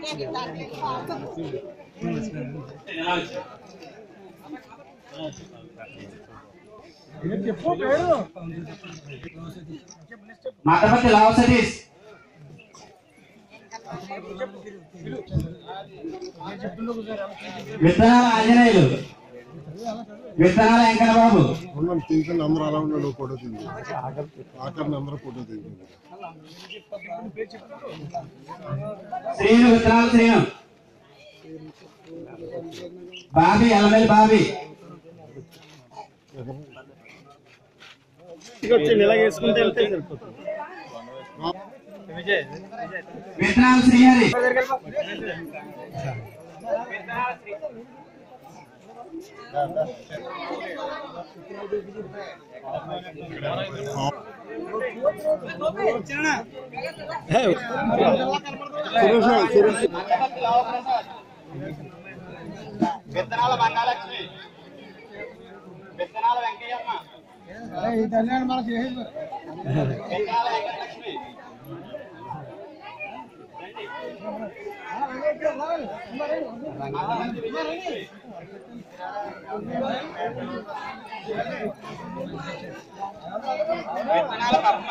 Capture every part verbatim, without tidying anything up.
మాటపతి లావు సతీష్ విత్తనాల ఆంజనేయులు విత్తనాల వెంకట బాబు అందరూ అలా ఉన్నాడు ఫోటో తీయండి ఆఖరిని అందరూ ఫోటో తీయండి శ్రీను విత్తనాల శ్రీను బాబీ ఎలమేలి బాబీ విత్తనాల శ్రీహరి విత్తనాల మంగాలక్ష్మి విత్తనాల వెంకయ్యమ్మ విత్తనాల వెంకటలక్ష్మి విత్తనాల పద్మ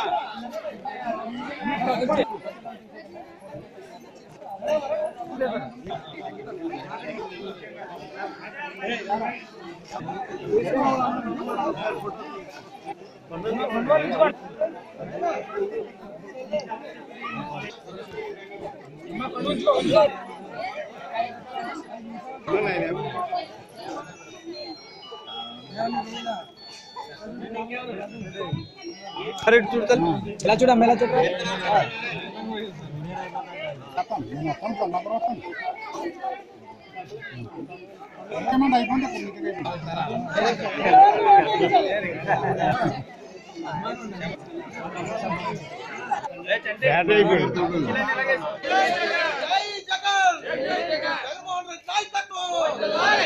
అరే చూడతా ఎలా చూడమ్మ ఎలా చూడ జై జగన్ జై జగన్ జగన్మోహన్ రెడ్డి నాయకత్వం